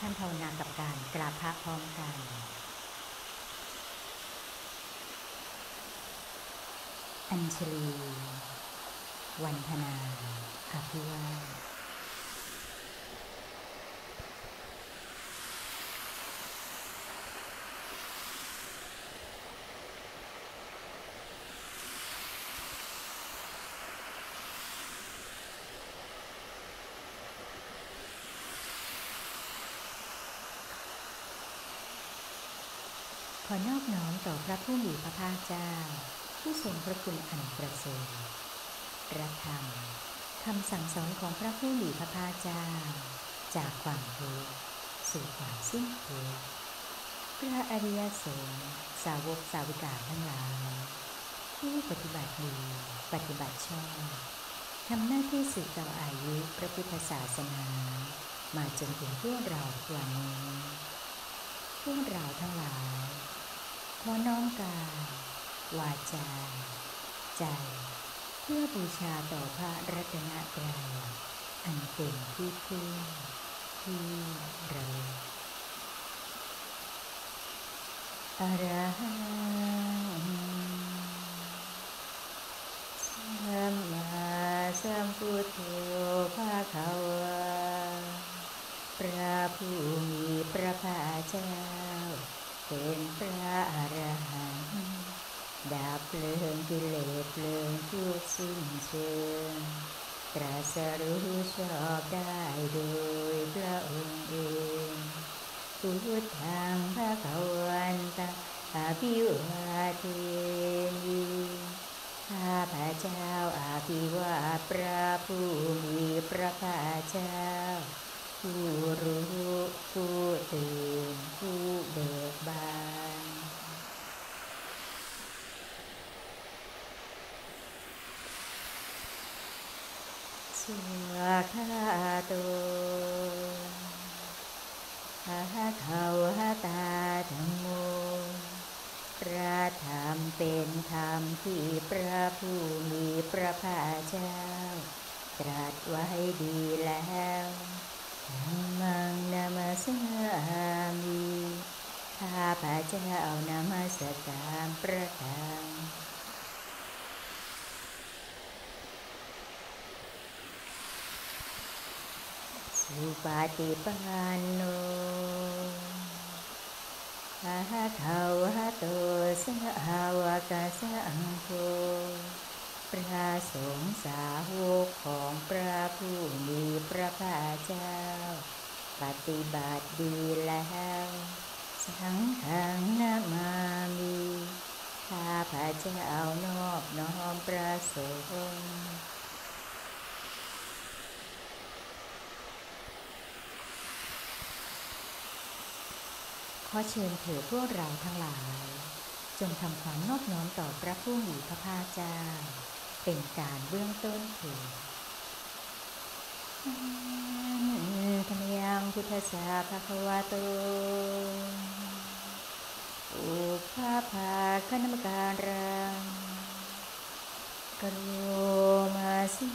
ท่านภาวนากับการกราบพระพร้อมกันอัญชลีวันธนาอภิวาทขอนอบน้อมต่อพระผู้มีพระภาคเจ้าผู้ทรงพระคุณอันประเสริฐพระธรรมคำสั่งสอนของพระผู้มีพระภาคเจ้าจากความทุกข์สู่ความสิ้นทุกข์พระอริยสงฆ์สาวกสาวิกาทั้งหลายผู้ปฏิบัติดีปฏิบัติชอบทำหน้าที่สืบต่ออายุพระพุทธศาสนามาจนถึงพวกเราวันนี้พวกเราทั้งหลายขอน้อมกายวาจาใจเพื่อบูชาต่อพระรัตนตรัยอันเป็นที่พึ่งที่ระลึกอะระหังสัมมาสัมพุทโธภะคะวะพระผู้มีพระภาคเจ้าเป็นพระอรหันต์ดับเพลิงกิเลสเพลิงทุกข์สิ้นเชิงตรัสรู้ชอบได้โดยพระองค์เองพุทธังภคะวันตังอภิวาเทมิข้าพระเจ้าอภิวาทพระผู้มีพระภาคเจ้าผู้รู้ผู้ตื่นผู้เบิกบานสุขโตภะคะวะตาธัมโมพระธรรมเป็นธรรมที่พระผู้มีพระภาคเจ้าตรัสไว้ดีแล้วธัมมังนามัสสามิข้าพระเจ้านมัสการพระธรรมสุปฏิปันโนภะคะวะโตสาวกสังโฆพระสงฆ์สาวกของพระผู้มีพระภาคเจ้าปฏิบัติดีแล้วสังฆังนะมามิข้าพระเจ้านอบน้อมพระสงฆ์ขอเชิญเถิดพวกเราทั้งหลายจงทำความนอบน้อมต่อพระผู้มีพระภาคเจ้าเป็นการเบื้องต้นเถิดธรรมยังพุทธัสสะภะคะวะโตอุปภาคณมการังกโรมาสิ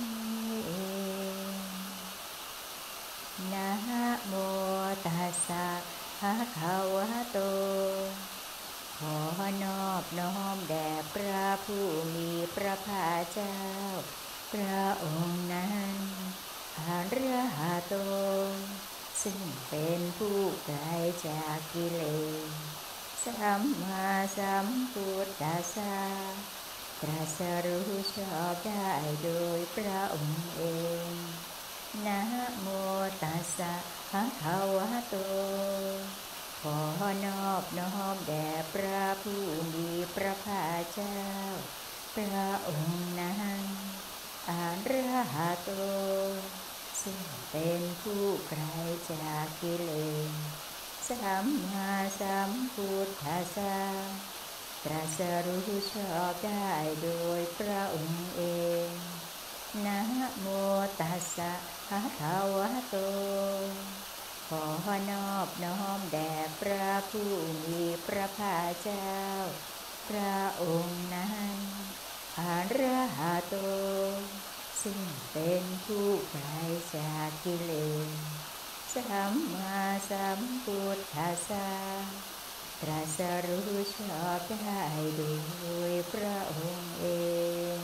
นะโมตัสสะภะคะวะโตขอนอบน้อมแด่พระผู้มีพระภาคเจ้าพระองค์นั้นอรหันโตซึ่งเป็นผู้ไกลจากกิเลสสัมมาสัมพุทธัสสะตรัสรู้ชอบได้โดยพระองค์เองนะโมตัสสะภะคะวะโตขอนอบน้อมแด่พระผู้มีพระภาคเจ้าพระองค์นั้นอรหันโตซึ่งเป็นผู้ไกลจากกิเลสสัมมาสัมพุทธัสสะตรัสรู้ชอบได้โดยพระองค์เองนะโมตัสสะภะคะวะโตขอนอบน้อมแด่พระผู้มีพระภาคเจ้าพระองค์นั้นอรหันโตซึ่งเป็นผู้ไกลจากกิเลสสัมมาสัมพุทธัสสะตรัสรู้ชอบได้โดยพระองค์เอง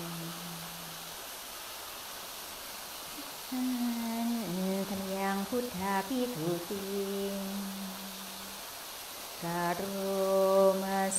ธรรมยังพุทธาภิกขุติกาโรมาเส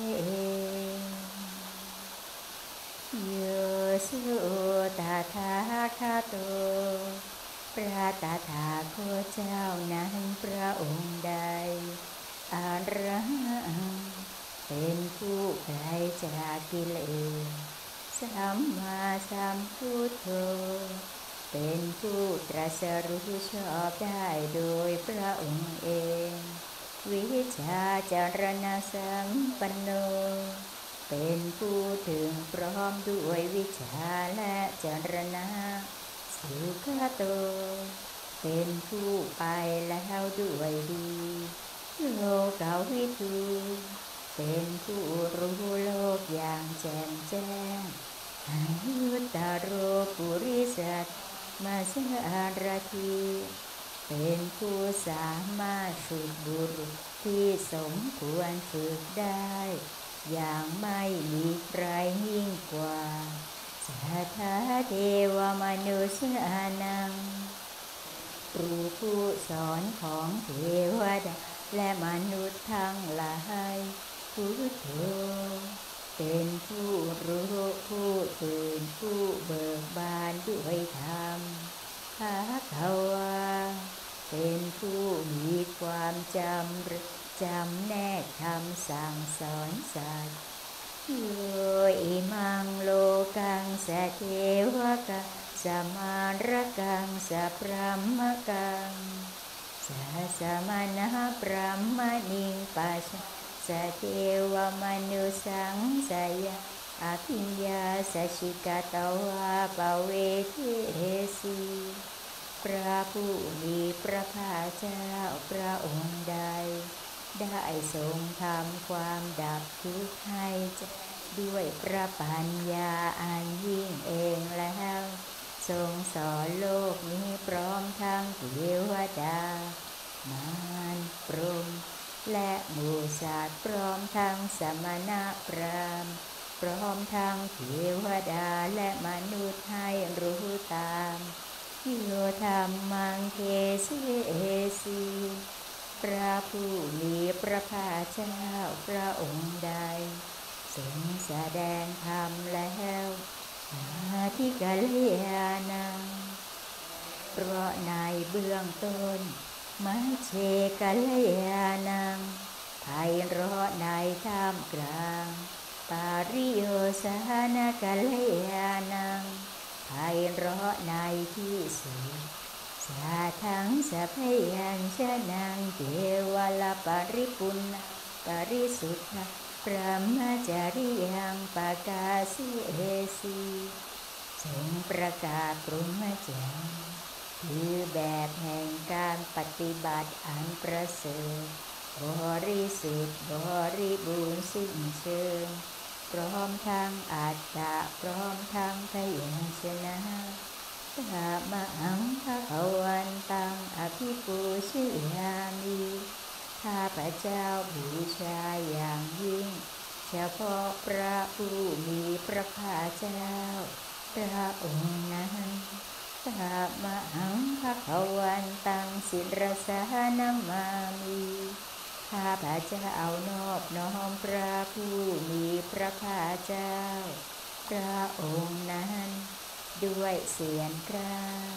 โยสุตถาคโตพระตถาคตเจ้านั้นพระองค์ใดอรหังเป็นผู้ไกลจากกิเลสสัมมาสัมพุทโธเป็นผู้ตรัสรู้ชอบได้โดยพระองค์เองวิชาจารณะสัมปันโนเป็นผู้ถึงพร้อมด้วยวิชาและจารณะสุขโตเป็นผู้ไปแล้วด้วยดีโลกาวิทูเป็นผู้รู้โลกอย่างแจ่มแจ้งอยุตตโรปุริสัตมาสารทีเป็นผู้สามารถฝึกบุรุษที่สมควรฝึกได้อย่างไม่มีใครยิ่งกว่าสัทธาเทวมนุษย์นังครูผู้สอนของเทวดาและมนุษย์ทั้งหลายพุทโธเป็นผู้รู้ผู้ตื่นผู้เบิกบานด้วยธรรมภควาเป็นผู้มีความจำแนกคำสั่งสอนสัตว์โยอิมังโลกังสเทวกะสมารกังสพรหมกังสมณะพรหมณิงปัสสเทวมนุสังสยาอภิญญาสชิกตวาปเวเทสีพระผู้มีพระภาคเจ้าพระองค์ใดได้ทรงทำความดับทุกข์ให้ด้วยพระปัญญาอันยิ่งเองแล้วทรงสอนโลกนี้พร้อมทั้งเทวดามารพรหมและหมู่สัตว์พร้อมทั้งสมณพราหมณ์พร้อมทั้งเทวดาและมนุษย์ให้รู้ตามโยธรรมังเทเสสีพระผู้มีพระภาคเจ้าพระองค์ใดทรงแสดงธรรมแล้วอาทิกัลยาณังเพราะในเบื้องต้นมัชเชกัลยาณังไพเราะในท่ามกลางปาริโยสานกัลยาณังไพเราะในที่สุดสาทังสัพยัญชนะเทวลปริปุณณปริสุทธะพระมจาริยังปกาสิเอสีทรงประกาศพรหมจรรย์คือแบบแห่งการปฏิบัติอันประเสริฐบริสุทธิ์บริบูรณ์สิ้นเชิงพร้อมทั้งอัตตะพร้อมทั้งพยัญชนะตมหังภวันตังอภิปูชยามิข้าพเจ้าบูชาอย่างยิ่งเฉพาะพระผู้มีพระภาคเจ้าพระองค์นั้นตมหังภวันตังศิรสานามามิข้าพเจ้านอบน้อมพระผู้มีพระภาคเจ้าพระองค์นั้นด้วยเสียงกล้าว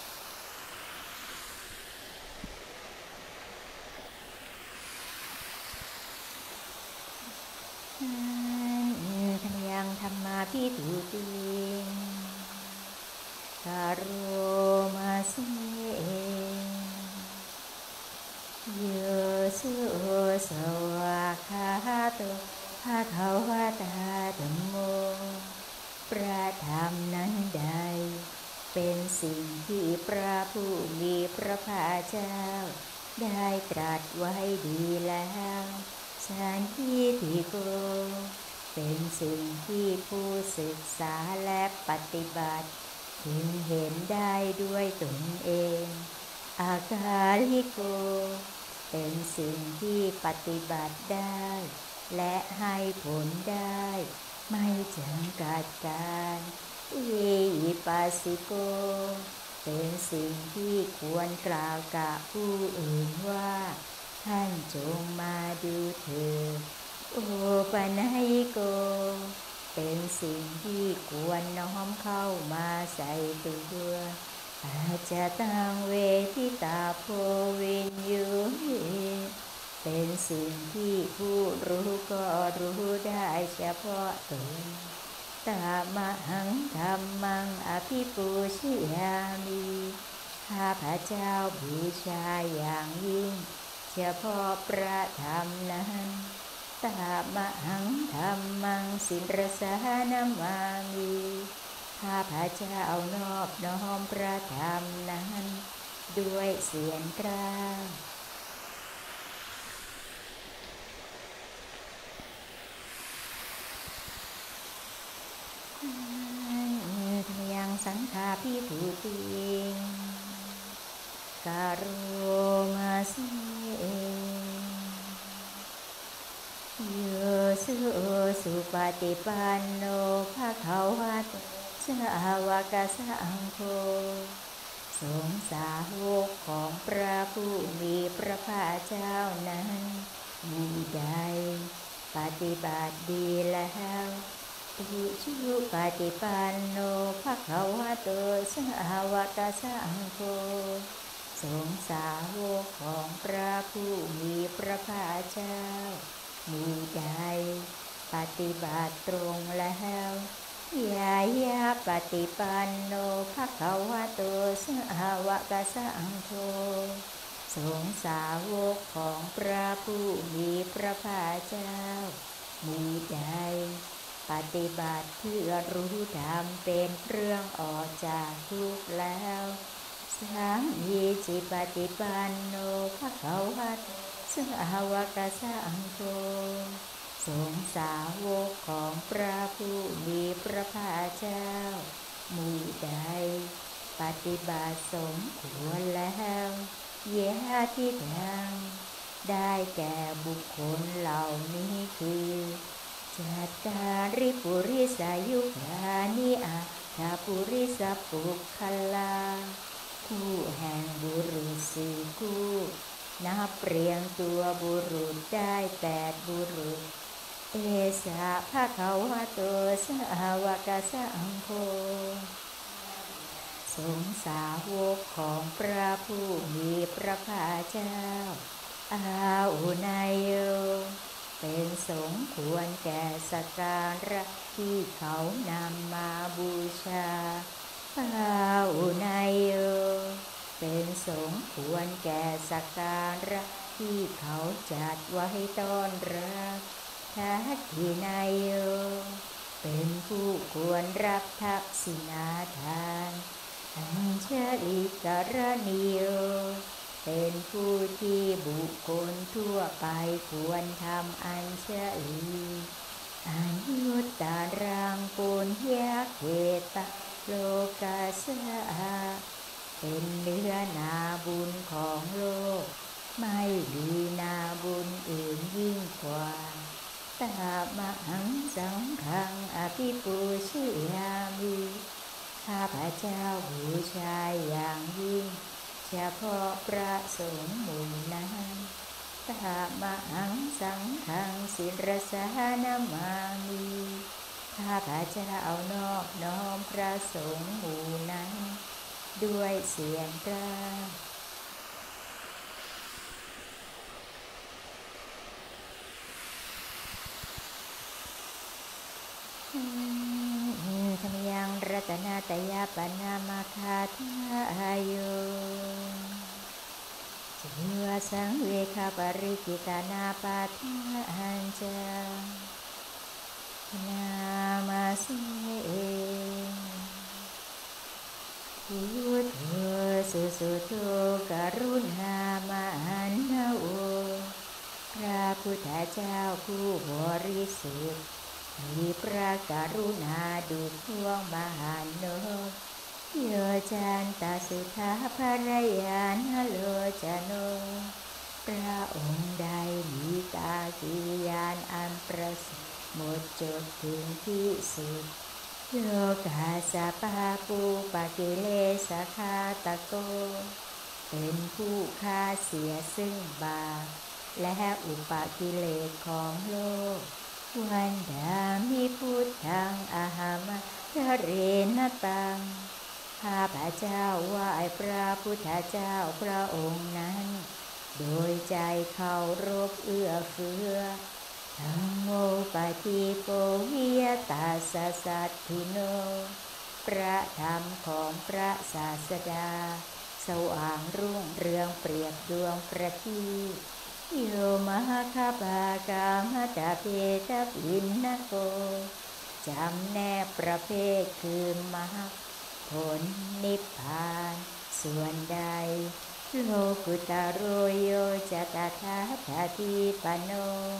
ธรรมยังธรรมาภิทุติคาโรมาเสโยสุสวากขาโตภะคะวะตาธัมโมพระธรรมนั้นใดเป็นสิ่งที่พระผู้มีพระภาคเจ้าได้ตรัสไว้ดีแล้วสันทิฏฐิโกเป็นสิ่งที่ผู้ศึกษาและปฏิบัติถึงเห็นได้ด้วยตนเองออาคาลิโกเป็นสิ่งที่ปฏิบัติได้และให้ผลได้ไม่จำกัดการอิปัสสิโกเป็นสิ่งที่ควรกล่าวกับผู้อื่นว่าท่านจงมาดูเถิดโอปนัยโกเป็นสิ่งที่ควรน้อมเข้ามาใส่ตัวอาจจะตังเวทิตาโพวินยูเป็นสิ่งที่ผู้รู้ก็รู้ได้เฉพาะตนตามหังธรรมังอภิปูชยามิข้าพระเจ้าบูชาอย่างยิ่งเฉพาะพระธรรมนั้นตามหังธรรมังสิรสานามามิข้าพระเจ้านอบน้อมพระธรรมนั้นด้วยเสียงกล้าวยังสังฆาภิกขุติการุมาเสโยสุปฏิปันโนภควะโตสาวกสังโฆสงฆ์สาวกของพระผู้มีพระภาคเจ้านั้นมีใดปฏิบัติดีแล้วอุชุปฏิปันโนภควะโตสาวกสังโฆสงฆ์สาวกของพระผู้มีพระภาคเจ้ามีใดปฏิบัติตรงแล้วยายาปฏิปันโนภควะโตสาวกสังโฆสงฆ์สาวกของพระผู้มีพระภาคเจ้ามีใดปฏิบัติเพื่อรู้ธรรมเป็นเครื่องออกจากทุกข์แล้วสามีจิปฏิปันโนภควะโตสาวกสังโฆสงฆ์สาวกของพระผู้มีพระภาคเจ้าหมู่ใดปฏิบัติสมควรแล้วยะทิทังได้แก่บุคคลเหล่านี้คือจัตตาริปุริสายุคานิอัตถปุริสปุคคลาคู่แห่งบุรุษสี่คู่นับเรียงตัวบุรุษได้8บุรุษเอสะภะคะวะโตสาวกสังโฆสงฆ์สาวกของพระผู้มีพระภาคเจ้าอาอุนายโยเป็นสงฆ์ควรแก่สักการะที่เขานำมาบูชาอาอุนายโยเป็นสงฆ์ควรแก่สักการะที่เขาจัดไว้ต้อนรับทักขินายโยเป็นผู้ควรรับทักษิณาทานอัญชลิกรณีโยเป็นผู้ที่บุคคลทั่วไปควรทำอัญชลีอายุตตารังปุญญาเขตโลกาสะเป็นเนื้อนาบุญของโลกไม่มีนาบุญอื่นยิ่งกว่าตามหังสังฆังอภิปูชยามิข้าพระเจ้าบูชาอย่างยิ่งเฉพาะพระสงฆ์หมู่นั้นตามหังสังฆังศิรสานามามิข้าพระเจ้านอบน้อมพระสงฆ์หมู่นั้นด้วยเสียงกล้าวธรรมยังรัตนาตยาปนามาคาทาโยเจือสังเวคาปริกิตานาปาทานจานามาเสพุทโธสุโธกรุณามหันโอพระพุทธเจ้าผู้บริสุทธิ์มีพระกรุณาดุจดวงมหานพโยจันตสุทาภรยานโลจโนพระองค์ใดมีตากิยานอันประเสริฐหมดจดถึงที่สุดโลกาสปาปูปกิเลสคาตโกเป็นผู้ฆ่าเสียซึ่งบาปและอุปกิเลสของโลกวันดามิพุทธังอาหามะเรนตังข้าพระเจ้าไหว้พระพุทธเจ้าพระองค์นั้นโดยใจเคารพเอื้อเฟื้อธัมโมปฏิโกวิยตาสสัตถิโนพระธรรมของพระศาสดาสว่างรุ่งเรืองเปรียบดวงประทีปโยมหคปากามตาเพตปินนโกจำแนกประเภทคือมรรคผลนิพพานส่วนใดโลกุตโรโยจตถาคติปันโน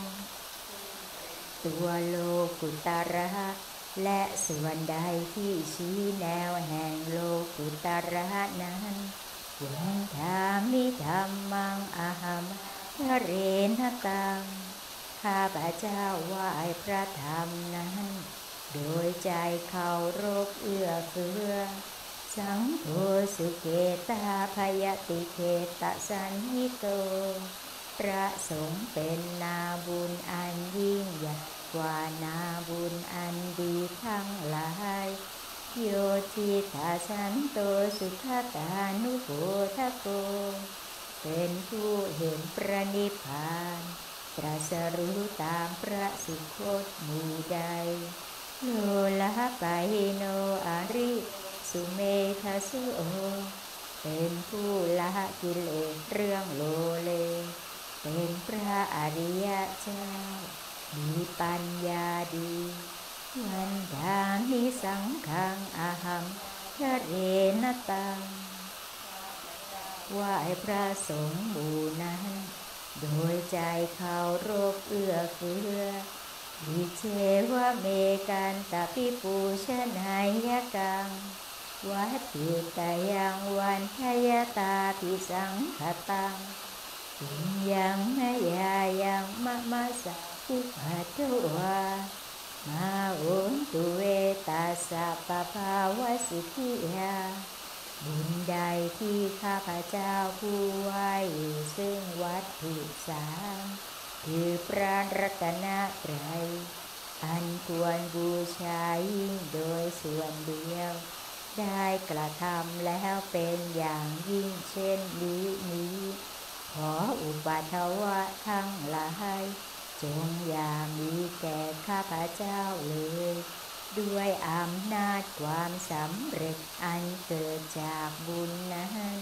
ตัวโลกุตระและส่วนใดที่ชี้แนวแห่งโลกุตระนั้นวันธามิธัมมังอาหัมเรนตังข้าพระเจ้าไหว้พระธรรมนั้นโดยใจเคารพเอื้อเฟื้อสังโฆสุเกตาภยติเขตสันนิโตพระสงฆ์เป็นนาบุญอันยิ่งใหญ่กว่านาบุญอันดีทั้งหลายโยทิตาสันโตสุขตานุโภทโกเป็นผู้เห็นพระนิพพานตรัสรู้ตามพระสุคตหมู่ใดโลละปะหิโนอริสุเมธาสุโอเป็นผู้ละกิเลสเรื่องโลเลเป็นพระอริยเจ้ามีปัญญาดีวันดามิสังฆังอาหัมเรนตังไหว้พระสงฆ์หมู่นั้นโดยใจเคารพเอื้อเฟื้อวิเชวะเมกันตปิปูชนายกังวัดติตายังวันทยตาปิสังขตังปุญญังนายายังมะมะสะอุปัตวามาอุนตุเวตาสะปะภาวสิทธิยาบุญใดที่ข้าพเจ้าผู้ไหว้อยู่ซึ่งวัตถุสามคือพระรัตนตรัยอันควรบูชายิ่งโดยส่วนเดียวได้กระทำแล้วเป็นอย่างยิ่งเช่นนี้ขออุปัฏฐวะทั้งหลายจงอย่ามีแก่ข้าพเจ้าเลยด้วยอำนาจความสำเร็จอันเกิดจากบุญนั้น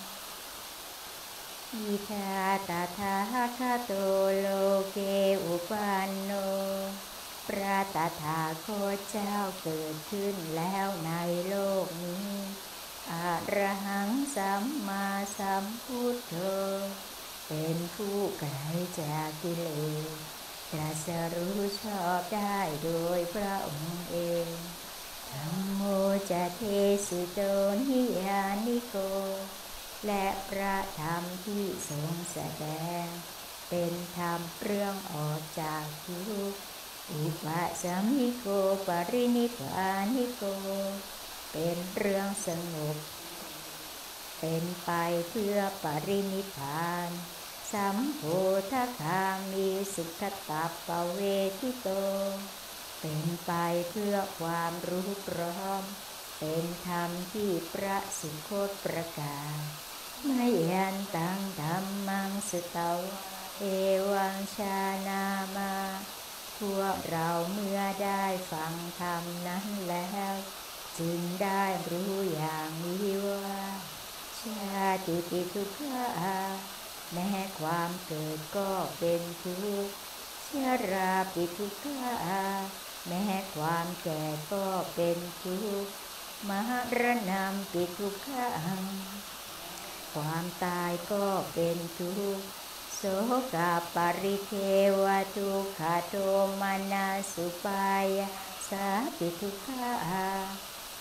อิทาตถาคโตโลเกอุปันโนพระตถาคตเจ้าเกิดขึ้นแล้วในโลกนี้อะระหังสัมมาสัมพุทโธเป็นผู้ไกลจากกิเลสตรัสรู้ชอบได้โดยพระองค์เองธัมโมจะเทสิโตนิยานิโกและพระธรรมที่ทรงแสดงเป็นธรรมเรื่องออกจากทุกข์อุปสัมมิโกปรินิพพานิโกเป็นเรื่องสงบเป็นไปเพื่อปรินิพพานสัมโพธคามีสุขตัปปเวทิโตเป็นไปเพื่อความรู้พร้อมเป็นธรรมที่พระสุคตประกาศมยันตังธัมมังสุตวะเอวังชานามาพวกเราเมื่อได้ฟังธรรมนั้นแล้วจึงได้รู้อย่างนี้ว่าชาติปิทุกขาแม้ความเกิดก็เป็นทุกข์ชราปิทุกขาแม้ความแก่ก็เป็นทุกข์มรณะปิทุกขังความตายก็เป็นทุกข์โสกปริเทวทุกขโทมนัสสุปายาสาปิทุกขา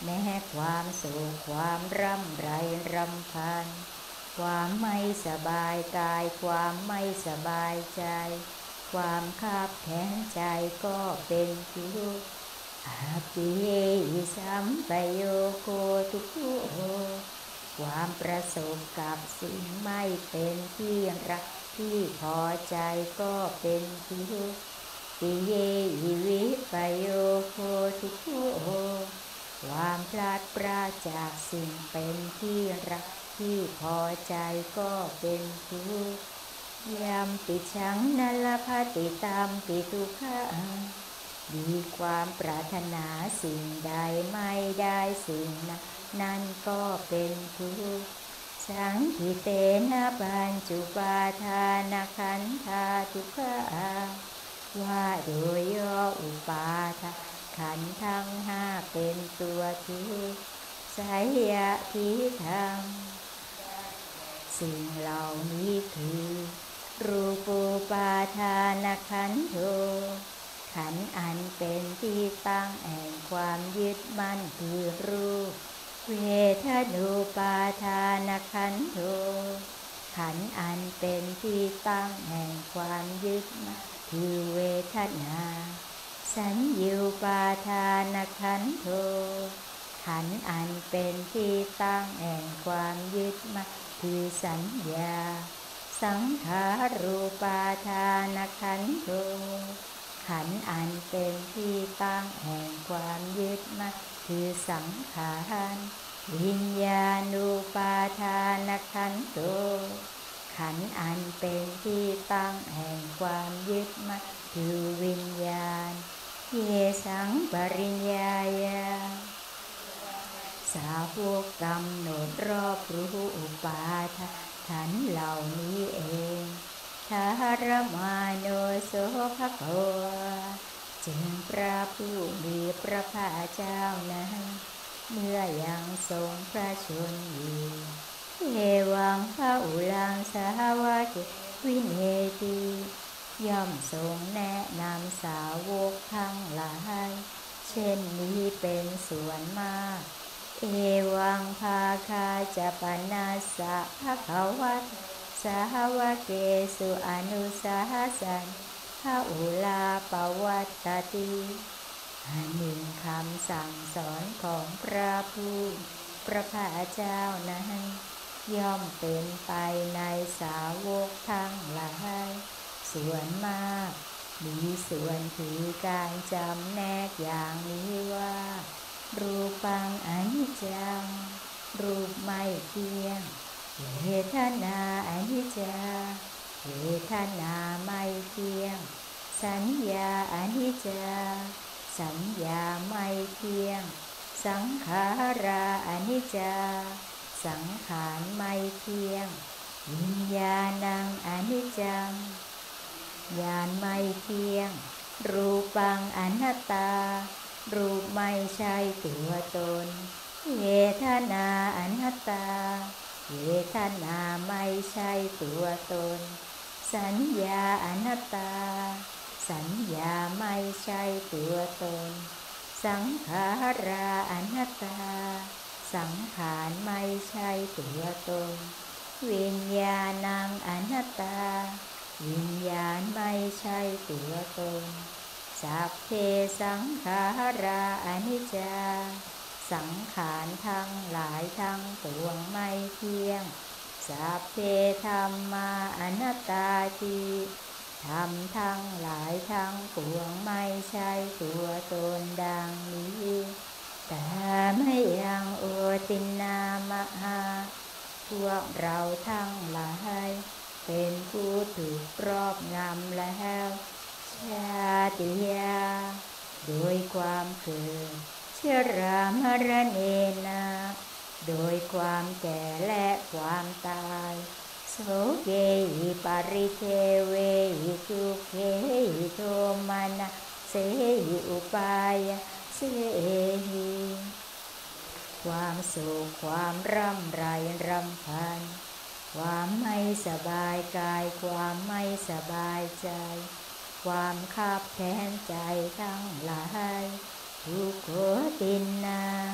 แม้ความสุขความร่ำไรรำพันความไม่สบายกายความไม่สบายใจความคับแค้นใจก็เป็นทุกข์อาปิเยหิสัมปโยโคทุกโขความประสบกับสิ่งไม่เป็นที่รักที่พอใจก็เป็นทุกข์ปิเยหิวิปโยโคทุกโขความพลาดพลาดจากสิ่งเป็นที่รักที่พอใจก็เป็นทุกข์ยัมปิชังนัลภติตามปิทุกขังมีความปรารถนาสิ่งใดไม่ได้สิ่งนั้นก็เป็นทุกข์สังขิเตนะปัญจุปาทานขันธาทุกขาว่าโดยย่ออุปาทานขันธ์ทั้งห้าเป็นตัวทุกข์ไสยทิทังสิ่งเหล่านี้คือรูปูปาทานขันธ์โธขันธ์อันเป็นที่ตั้งแห่งความยึดมั่นคือรูปเวทนูปาทานขันธ์โธขันธ์อันเป็นที่ตั้งแห่งความยึดมั่นคือเวทนาสัญญูปาทานขันธ์โธขันธ์อันเป็นที่ตั้งแห่งความยึดมั่นคือสัญญาสังขารูปาทานขันธ์โธขันธ์อันเป็นที่ตั้งแห่งความยึดมั่นคือสังขารวิญญาณูปาทานขันธ์โธขันธ์อันเป็นที่ตั้งแห่งความยึดมั่นคือวิญญาณเยสังปริญญายาสาวกกำหนดรอบรู้อุปาทานขันธ์เหล่านี้เองทารมาโนโสภควาจึงพระผู้มีพระภาคเจ้านั้นเมื่อยังทรงพระชนอยู่เอวังพระอุลังสาวกวินเนติย่อมทรงแนะนำสาวกทั้งหลายเช่นนี้เป็นส่วนมากเอวังภาคาจะปนัสสะภควตสาวเกสุอนุสาสันพระอุลาปวัตติอันหนึ่งคำสั่งสอนของพระผู้พระภาคเจ้านั้นย่อมเป็นไปในสาวกทั้งหลายส่วนมากมีส่วนถือการจำแนกอย่างนี้ว่ารูปังอนิจจังรูปไม่เที่ยงเวทนาอนิจจาเวทนาไม่เที่ยงสัญญาอนิจจาสัญญาไม่เที่ยงสังขาราอนิจจาสังขารไม่เที่ยงวิญญาณังอนิจจังญาณไม่เที่ยงรูปังอนัตตารูปไม่ใช่ตัวตนเวทนาอนัตตาเวทนาไม่ใช่ตัวตนสัญญาอนัตตาสัญญาไม่ใช่ตัวตนสังขาราอนัตตาสังขารไม่ใช่ตัวตนวิญญาณังอนัตตาวิญญาณไม่ใช่ตัวตนสัพเพสังขาราอนิจจาสังขารทั้งหลายทั้งปวงไม่เที่ยงสัพเพธัมมาอนัตตาติธรรมทั้งหลายทั้งปวงไม่ใช่ตัวตนดังนี้แต่ไม่ยังโอตินนามหาพวกเราทั้งหลายเป็นผู้ถูกครอบงำแล้วชาติยาโดยความเกิดชรามรณะนะโดยความแก่และความตายโสเกหิปริเทเวหิทุกเขหิโทมานะเสหิอุปายาเสหิความสุขความร่ำไรรำพันความไม่สบายกายความไม่สบายใจความคับแค้นใจทั้งหลายทุกขตินนา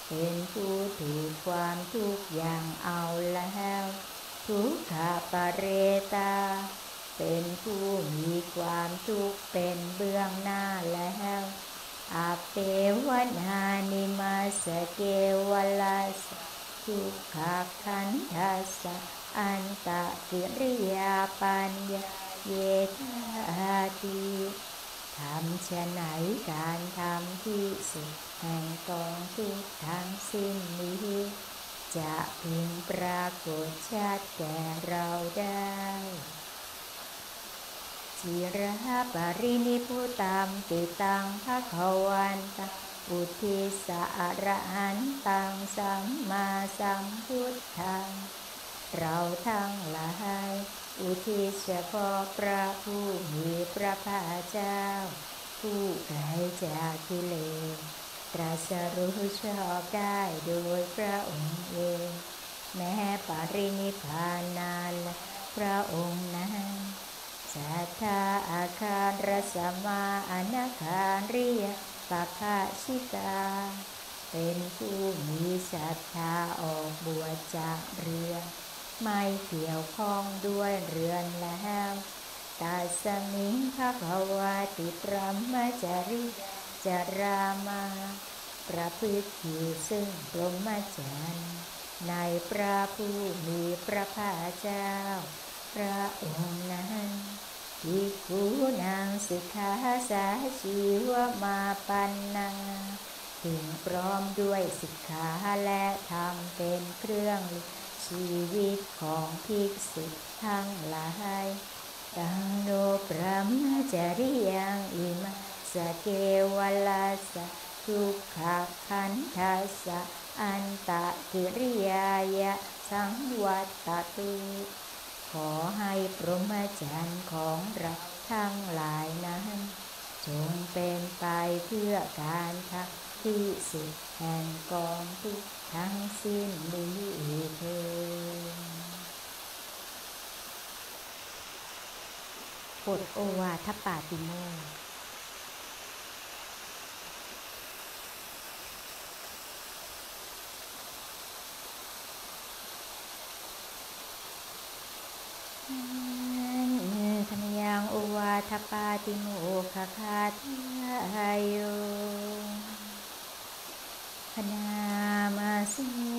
เป็นผู้ถูกความทุกข์อย่างเอาแล้วทุกขปเรตาเป็นผู้มีความทุกข์เป็นเบื้องหน้าแล้วอาเปวนานิมาสเกวลัสทุกขขันธัสสะอันตกิริยาปัญญาเยธาติทำฉะไหนการทำที่สุดแห่งกองทุกข์ทั้งสิ้นนี้จะพึงปรากฏชัดแก่เราได้จิระปรินิพพุตัมปิตังภคะวันตังอุทิสอรหันตังสัมมาสัมพุทธังเราทั้งหลายอุทิศเฉพาะพระผู้มีพระภาคเจ้าผู้ไกลจากกิเลสตรัสรู้ชอบได้โดยพระองค์เองแม้ปรินิพพานนานและพระองค์นั้นสัทธาอาคารรสมาอนาคาริยปัพพชิตาเป็นผู้มีศรัทธาออกบวชจากเรือนไม่เกี่ยวข้องด้วยเรือนแล้วตัสสมิงภควาติพรหมจริจารามาประพฤติอยู่ซึ่งพรหมจรรย์ในพระผู้มีพระภาคเจ้าพระองค์นั้นภิกขุนางสิกขาสาชีวมาปันนาถึงพร้อมด้วยสิกขาและธรรมเป็นเครื่องชีวิตของภิกษุทั้งหลายตังโนพรหมจริยังอิมาสเกวลัสสะทุกขขันธัสสะอันตกิริยายะสังวัตตุขอให้พรหมจรรย์ของเราทั้งหลายนั้นจงเป็นไปเพื่อการทำที่สุดแห่งกองทุกข์ทั้งสิ้นนี้เถิดบทโอวาทปาติโมกข์ธรรมยังโอวาทปาติโมกขคาทายโยพนามาเส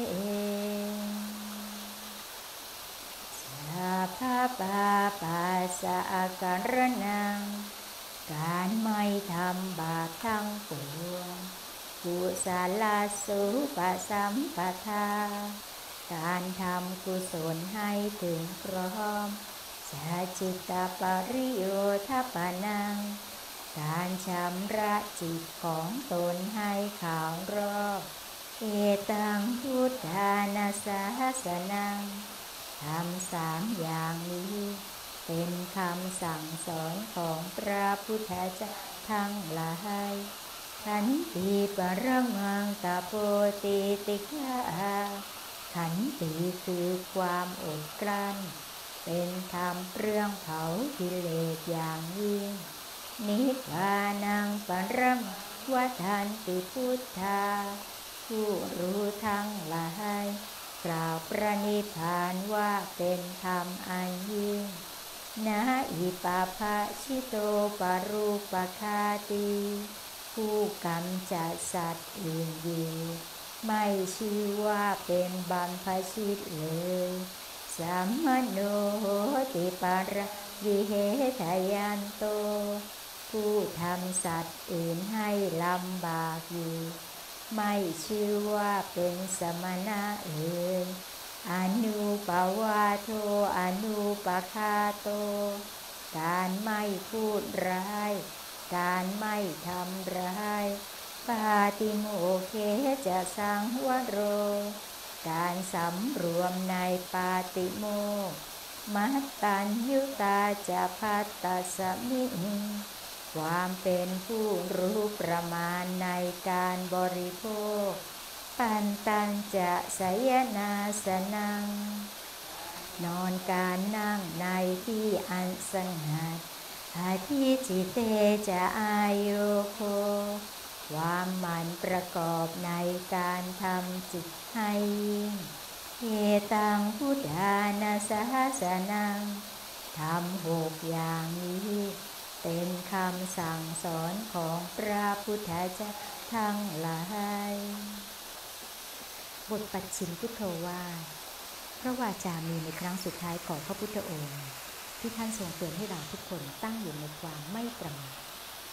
สัพพะปาปัสสะอาการนังการไม่ทำบาปทั้งปวงกุศลสุปสัมปทาการทำกุศลให้ถึงพร้อมสัจจิตปริโยทปนังการชำระจิตของตนให้ขาวรอบเอตังพุทธานาสาสนังทำ3อย่างนี้เป็นคำสั่งสอนของพระพุทธเจ้าทั้งหลายขันติปรมังตโพติติฆาขันติคือความอดกลั้นเป็นธรรมเปลื้องเผากิเลสอย่างยิ่งนิพพานังปรมังวัฏันติพุทธาผู้รู้ทั้งหลายกล่าวพระนิพพานว่าเป็นธรรมอันยิ่งนะอิปาภะชิโตปรูปคาติผู้กำจัดสัตว์อื่นอยู่ไม่ชื่อว่าเป็นบัมพชิตเลยสัมมโนโหติปาระวิเหทยันโตผู้ทำสัตว์อื่นให้ลำบากอยู่ไม่ชื่อว่าเป็นสมณะเลยอนุปวาโทอนุปคาโตการไม่พูดร้ายการไม่ทำร้ายปาติโมกเขจะสังวโรการสำรวมในปาติโมกข์มัตตัญญุตาจะภัตตสมิงความเป็นผู้รู้ประมาณในการบริโภคปันตัญจะสยนาสนังนอนการนั่งในที่อันสงัดอาทิจิเตจะอายุโคความหมั่นประกอบในการทำจิตให้ยิ่งเอตังพุทธานาสสนังทำ6 อย่างนี้เป็นคำสั่งสอนของพระพุทธเจ้าทั้งหลายบทปัจฉิมพุทโธวาทพระวาจามีในครั้งสุดท้ายของพระพุทธองค์ที่ท่านทรงเตือนให้เราทุกคนตั้งอยู่ในความไม่ประมาท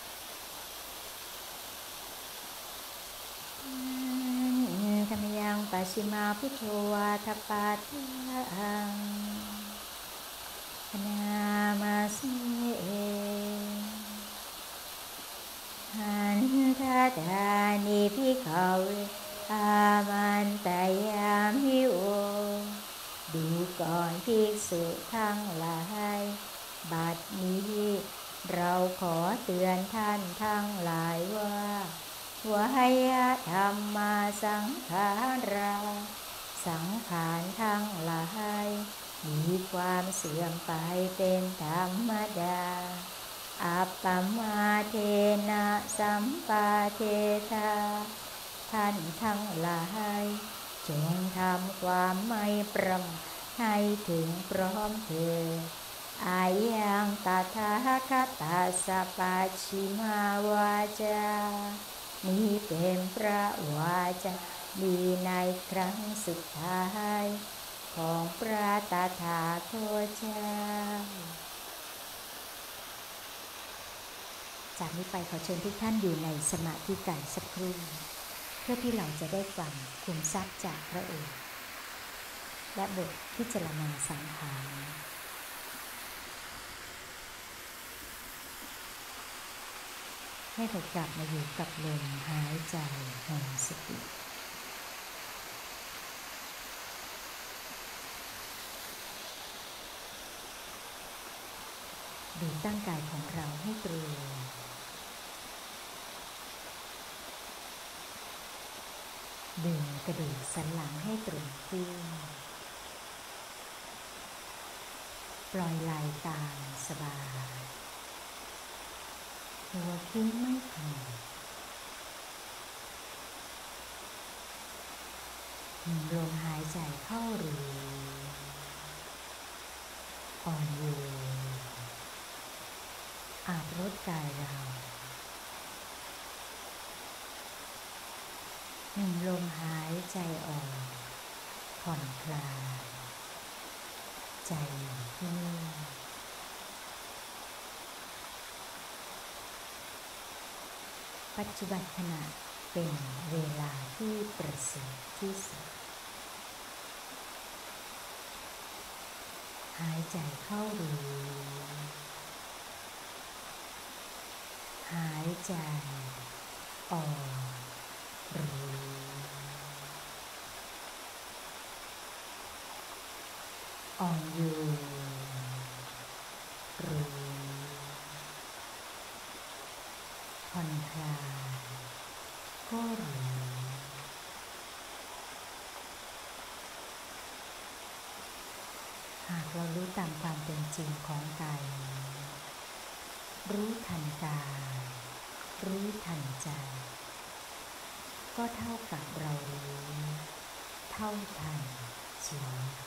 ธรรมยังปัจฉิมาพุทโธวาทปาทังนามาสิเอหันทัตถานิภิกขเวอามันตยามิโอดูก่อนภิกษุทั้งหลายบัดนี้เราขอเตือนท่านทั้งหลายว่าวายธรรมาสังขาราสังขารทั้งหลายมีความเสื่อมไปเป็นธรรมดาอัปปมาเทนะสัมปาเทธาท่านทั้งหลายจงทำความไม่ประมาทให้ถึงพร้อมเถิดอายังตถาคตสปัจฉิมาวาจานี้เป็นพระวาจาดีในครั้งสุดท้ายของพระตถาคตเจ้าจากนี้ไปขอเชิญทุกท่านอยู่ในสมาธิกันสักครู่เพื่อที่เราจะได้ฟังคุมทรัพย์จากพระองค์และบทพิจารณาสังขารให้เรากลับมาอยู่กับลมหายใจแห่งสติดูตั้งกายของเราให้ตรงดึงกระดูกสันหลังให้ตรงขึ้นปล่อยไหล่ตามสบายหัวคิ้วไม่ขมวดลมหายใจเข้ารู้อ่อนโยนอาบรดกายเราลมหายใจออกผ่อนคลายใจอยู่ที่นี่ปัจจุบันขณะเป็นเวลาที่ประเสริฐที่สุดหายใจเข้ารู้หายใจออกรู้อ่อนโยนรู้ผ่อนคลายก็รู้หากเรารู้ตามความเป็นจริงของกายรู้ทันกายรู้ทันใจก็เท่ากับเรารู้เท่าทันชีวิต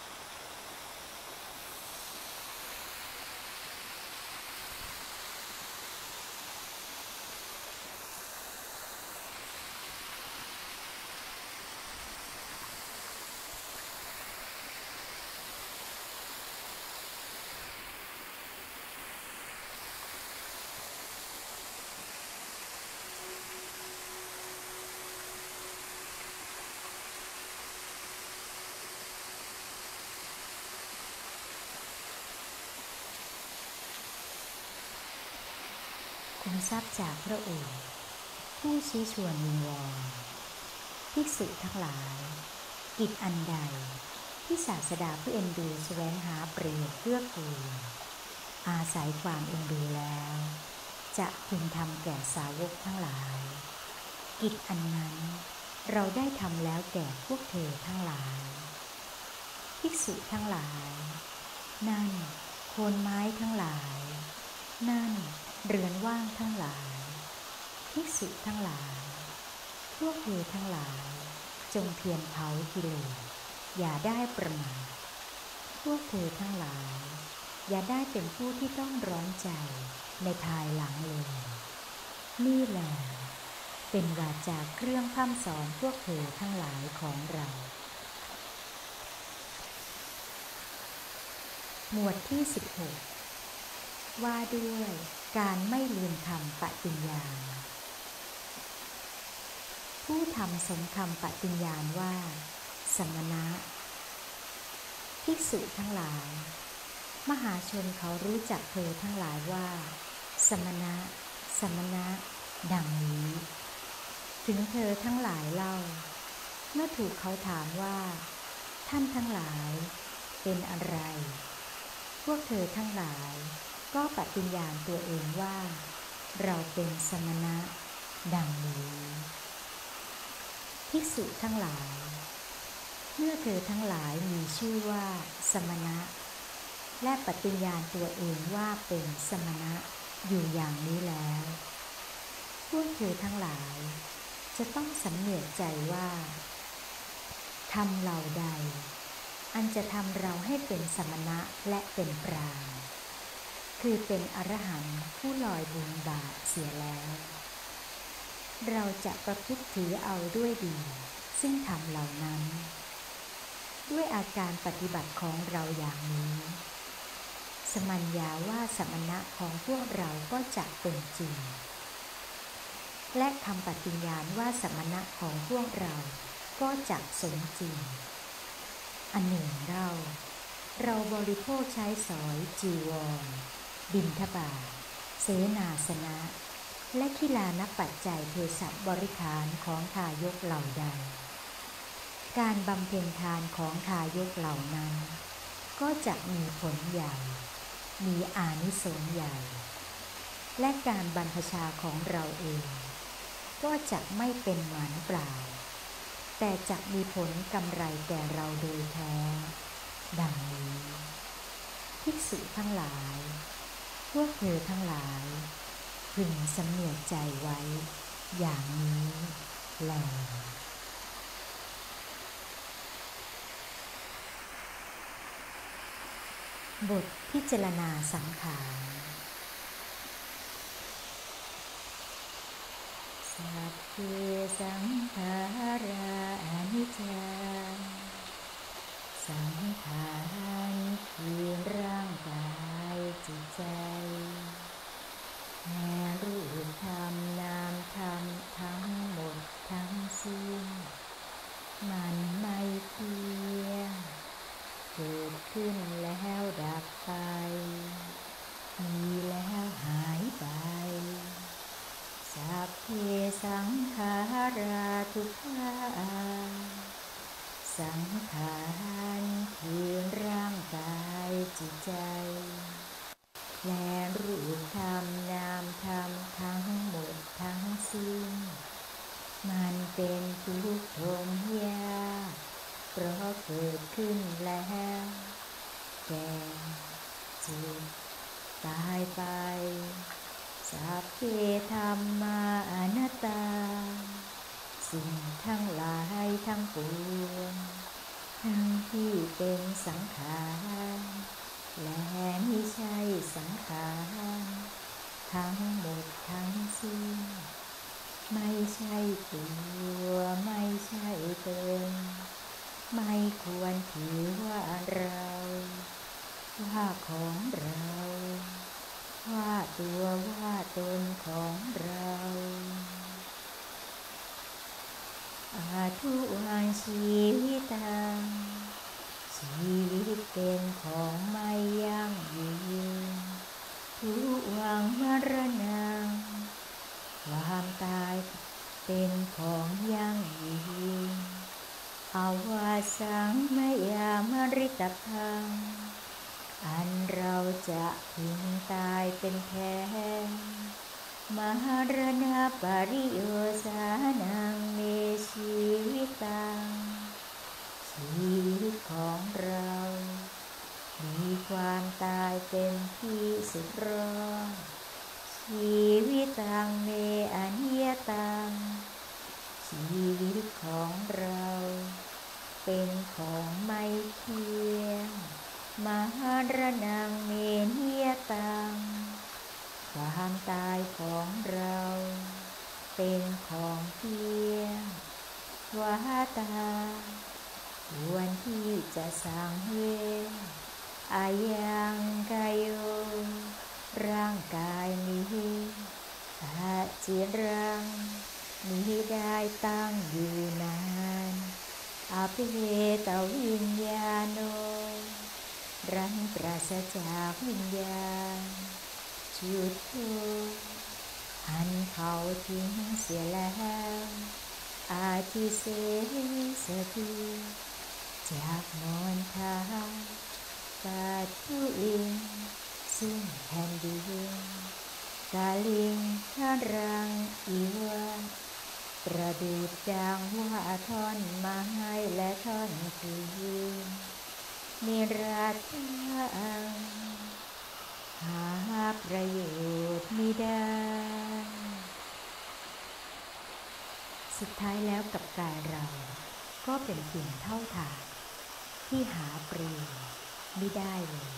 คุมทรัพย์จากพระองค์ผู้ชี้ชวนวิงวอนภิกษุทั้งหลายกิจอันใดที่ศาสดาผู้เอ็นดูแสวงหาประโยชน์เพื่อกูลอาศัยความเอ็นดูแล้วจะพึงทำแก่สาวกทั้งหลายกิจอันนั้นเราได้ทำแล้วแก่พวกเธอทั้งหลายภิกษุทั้งหลายนั่นโคนไม้ทั้งหลายนั่นเรือนว่างทั้งหลายทภิกษุทั้งหลายพวกเธอทั้งหลายจงเพียรเผากิเลสอย่าได้ประมาทพวกเธอทั้งหลายอย่าได้เป็นผู้ที่ต้องร้อนใจในภายหลังเลยนี่แหละเป็นวาจาเครื่องพร่ำสอนพวกเธอทั้งหลายของเราหมวดที่16ว่าด้วยการไม่ลืมคำปฏิญญาณผู้ทำสมคำปฏิญญาณว่าสมณะภิกษุทั้งหลายมหาชนเขารู้จักเธอทั้งหลายว่าสมณะสมณะดังนี้ถึงเธอทั้งหลายเล่าเมื่อถูกเขาถามว่าท่านทั้งหลายเป็นอะไรพวกเธอทั้งหลายก็ปฏิญญาณตัวเองว่าเราเป็นสมณะดังนี้ภิกษุทั้งหลายเมื่อเธอทั้งหลายมีชื่อว่าสมณะและปฏิญญาณตัวเองว่าเป็นสมณะอยู่อย่างนี้แล้วพวกเธอทั้งหลายจะต้องสำเนียกใจว่าธรรมเหล่าใดอันจะทำเราให้เป็นสมณะและเป็นพราหมณ์คือเป็นอรหันต์ผู้ลอยบุญบาปเสียแล้วเราจะประพฤติถือเอาด้วยดีซึ่งธรรมเหล่านั้นด้วยอาการปฏิบัติของเราอย่างนี้สมัญญาว่าสมณะของพวกเราก็จะเป็นจริงและคำปฏิญญาณว่าสมณะของพวกเราก็จะสมจริงอันหนึ่งเราบริโภคใช้สอยจีวรบิณฑบาตเสนาสนะและขิลานปัจจัยเภสัชบริขารของทายกเหล่าใดการบำเพ็ญทานของทายกเหล่านั้นก็จะมีผลใหญ่มีอานิสงส์ใหญ่และการบรรพชาของเราเองก็จะไม่เป็นหมันเปล่าแต่จะมีผลกำไรแก่เราโดยแท้ดังนี้ภิกษุทั้งหลายพวกเธอทั้งหลายพึงสำเนียกใจไว้อย่างนี้แลบทพิจารณาสังขารสัพเพสังขาราอนิจจาสังขารคือร่างกายจิตใจแม้รูปธรรมนามธรรมทั้งหมดทั้งสิ้นมันไม่เที่ยงเกิดขึ้นแล้วดับไปมีแล้วหายไปสัพเพสังขาราทุกขาสังขารคือร่างกายจิตใจและรูปธรรมนามธรรมทั้งหมดทั้งสิ้นมันเป็นทุกข์ทนยากเพราะเกิดขึ้นแล้วแก่เจ็บตายไปสัพเพธัมมาอนัตตาสิ่งทั้งหลายทั้งปวงทั้งที่เป็นสังขารและไม่ใช่สังขารทั้งหมดทั้งสิ้นไม่ใช่ตัวไม่ใช่ตนไม่ควรถือว่าเราว่าของเราว่าตัวว่าตนของเราอาทุวังชีวิตังชีวิตเป็นของไม่ยั่งยืนทุวังมรณังความตายเป็นของยั่งยืนอาวาสังมยามฤตพังอันเราจะพึงตายเป็นแท้มรณะปริโยสานังเมชีวิตังชีวิตของเรามีความตายเป็นที่สุดรอดชีวิตังเมอนิยตังชีวิตของเราเป็นของไม่เที่ยงมรณังเมหิยตังความตายของเราเป็นของเที่ยงวาตาควรที่จะสังเวชอายังกายโยร่างกายนี้อาจิรังมิได้ตั้งอยู่นานอภิเตวิญญาโนรันปราศจากวิญญาณจุดโทหันเขาทิ้งเสียแล้วอาทิเสสติจากนอนทาปัตตุลิงซึ่งแผ่นดินกาลิงท่ารังอีวะประดุจดังว่าท่อนไม้และท่อนพื้นนิราทังหาประโยชน์มิได้สุดท้ายแล้วกับกายเราก็เป็นเพียงเท่าฐานที่หาประโยชน์มิได้เลย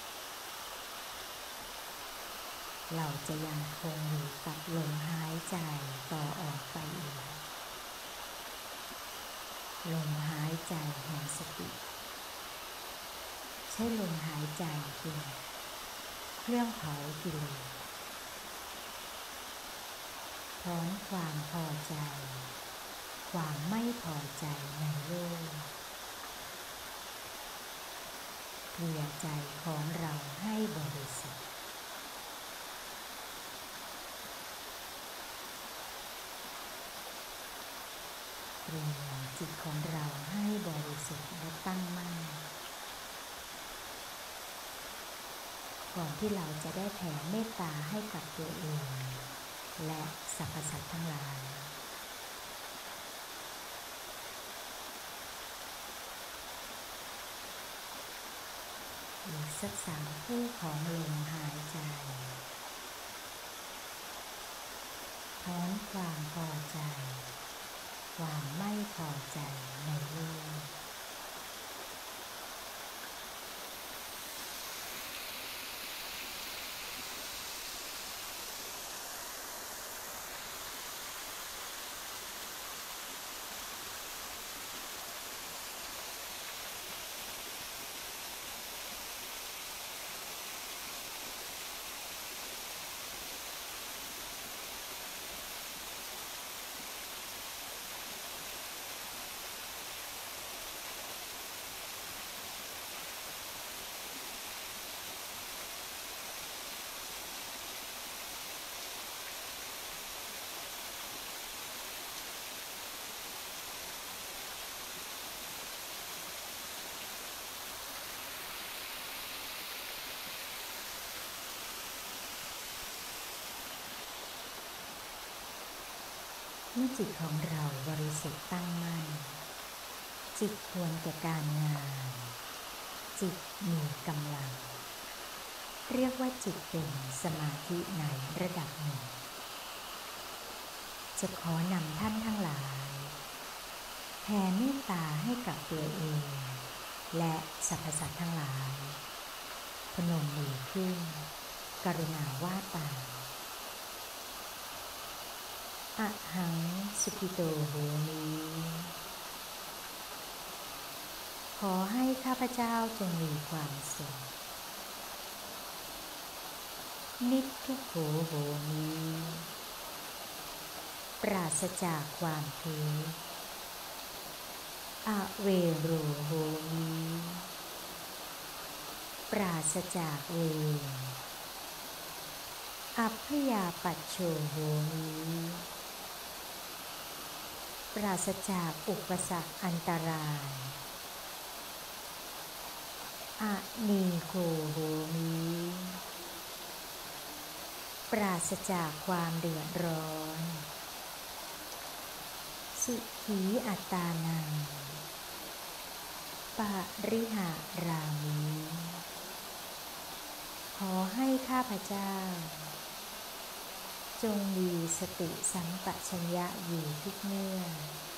เราจะยังคงอยู่กับลมหายใจต่อออกไปอีกลมหายใจแห่งสติใช้ลมหายใจเป็นเครื่องเผากิเลสถอนความพอใจความไม่พอใจในโลกเกลี่ยใจของเราให้บริสุทธิ์เปลี่ยนจิตของเราให้บริสุทธิ์และตั้งมั่นก่อนที่เราจะได้แผ่เมตตาให้กับตัวเองและสรรพสัตว์ทั้งหลายอีกสัก3 คู่ของลมหายใจถอนความพอใจความไม่พอใจในโลกเมื่อจิตของเราบริสุทธิ์ตั้งมั่นจิตควรแก่การงานจิตมีกำลังเรียกว่าจิตเป็นสมาธิในระดับหนึ่งจะขอนำท่านทั้งหลายแผ่เมตตาให้กับตัวเองและสรรพสัตว์ทั้งหลายพนมมือขึ้นกรุณาว่าตามอะหังสุขิโตโหมิขอให้ข้าพเจ้าจงมีความสุขนิทุกโขโหมิปราศจากความทุกข์อเวโรโหมิปราศจากเวรอัพพยาปัชโชโหมิปราศจากอุปสรรคอันตรายอนีโคโหมิปราศจากความเดือดร้อนสุขีอัตตานังปริหารามิขอให้ข้าพเจ้าจงมีสติสัมปชัญญะอยู่ทุกเมื่อ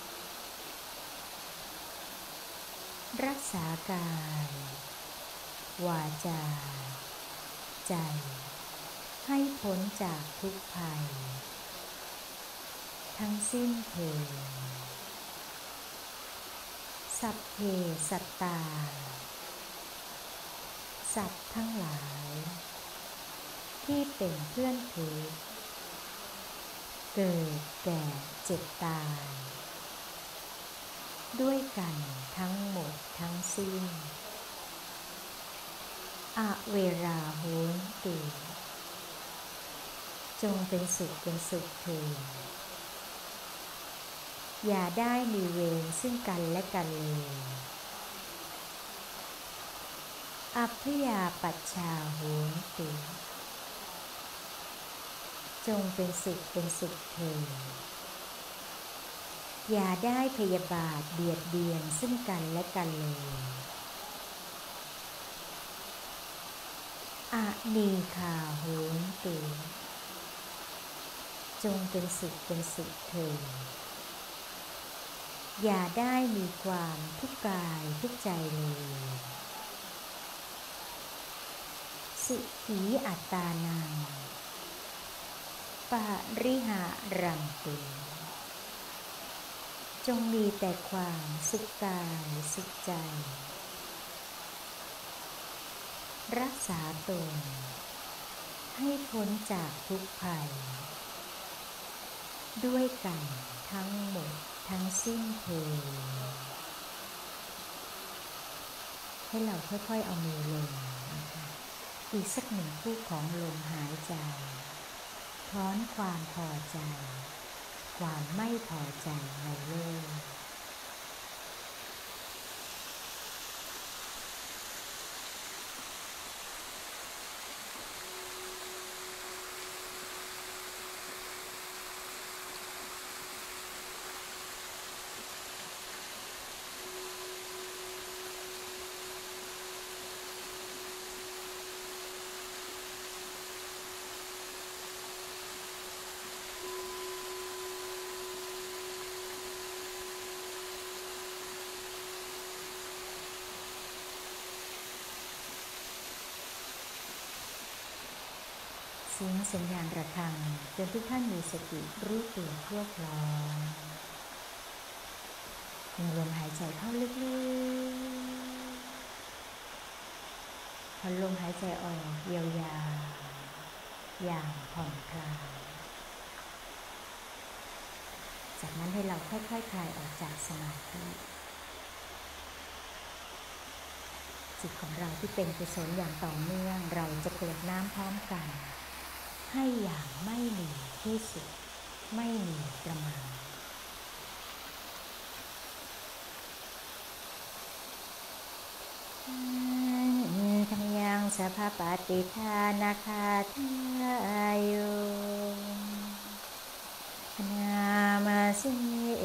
รักษากายวาจาใจให้พ้นจากทุกภัยทั้งสิ้นเถิดสัพเพสัตตาสัตว์ทั้งหลายที่เป็นเพื่อนทุกข์เกิดแก่เจ็บตายด้วยกันทั้งหมดทั้งสิ้นอเวราโหนตุจงเป็นสุขเถิดอย่าได้มีเวรซึ่งกันและกันเลยอัพยาปัชชาโหนตุจงเป็นสุขเถิดอย่าได้พยาบาทเบียดเบียนซึ่งกันและกันเลยอนีฆาโหนตุจงเป็นสุขเถิดอย่าได้มีความทุกข์กายทุกข์ใจเลยสุขีอัตตานังปริหารังตุจงมีแต่ความสุขกายสุขใจรักษาตนให้พ้นจากทุกภัยด้วยกันทั้งหมดทั้งสิ้นเถิดให้เราค่อยๆเอามือลงนะคะอีกสักหนึ่งคู่ของลมหายใจถอนความพอใจความไม่พอใจในโลกเสียงสัญญาณระฆังจนทุกท่านมีสติรู้ตัวทั่วพร้อมดึงลมหายใจเข้าลึกๆพอลมหายใจออกยาวๆอย่างผ่อนคลายจากนั้นให้เราค่อยๆคลายออกจากสมาธิจิตของเราที่เป็นกุศลอย่างต่อเนื่องเราจะกรวดน้ำพร้อมกันให้อย่างไม่มีที่สุดไม่มีประมาณทั้งยังสัพพปฏิทานาคาทายโยนามาสิเอ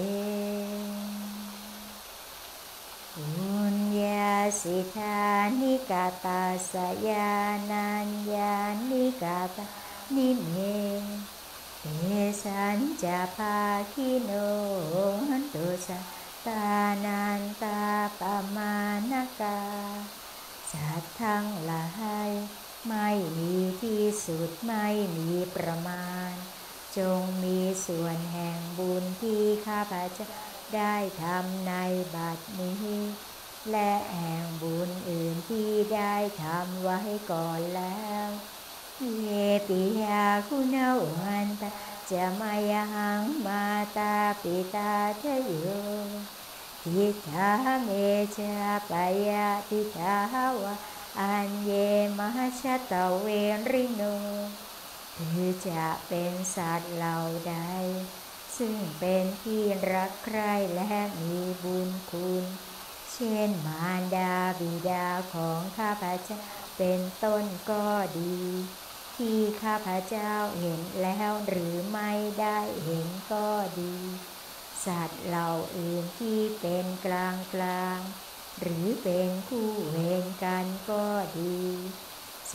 อุญญาสิทานิกาตาสยานัญญานิกาตานิเมเตสัญจภาคิโนตุสัตตานันตาปมานกาสัตว์ทั้งหลายไม่มีที่สุดไม่มีประมาณจงมีส่วนแห่งบุญที่ข้าพเจ้าได้ทำในบัดนี้และแห่งบุญอื่นที่ได้ทำไว้ก่อนแล้วเยปิยาคุณวันตาจะมายังมาตาปิตาเทโยทิฏฐาเมจาปยาทิฏฐาวะอันเยมหัชตะเวริโนคือจะเป็นสัตว์เหล่าใดซึ่งเป็นที่รักใคร่และมีบุญคุณเช่นมารดาบิดาของข้าพเจ้าเป็นต้นก็ดีที่ข้าพเจ้าเห็นแล้วหรือไม่ได้เห็นก็ดีสัตว์เหล่าอื่นที่เป็นกลางหรือเป็นคู่เวรกันก็ดีส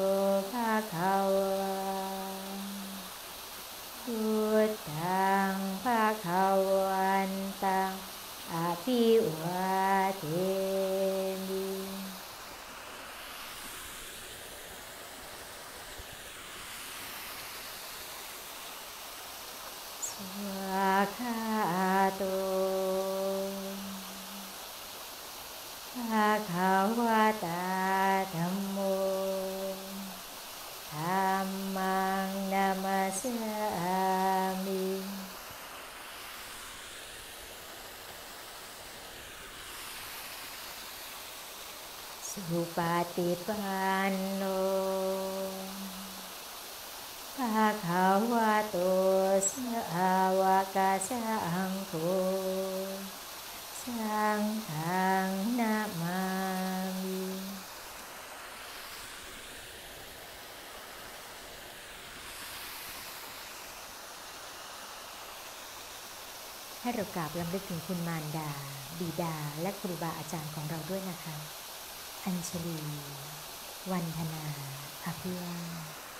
ภะคะวาพุทธังภะคะวันตังอภิวาเทมิสวากขาโตภะคะวะตาธัมโมธัมมังนามัสสามิสุปฏิปันโนภะคะวะโตสาวกสังโฆสังฆังนะมามิให้เรากราบรำลึกถึงคุณมารดาบิดาและครูบาอาจารย์ของเราด้วยนะคะอัญชลีวันธนาอภิวา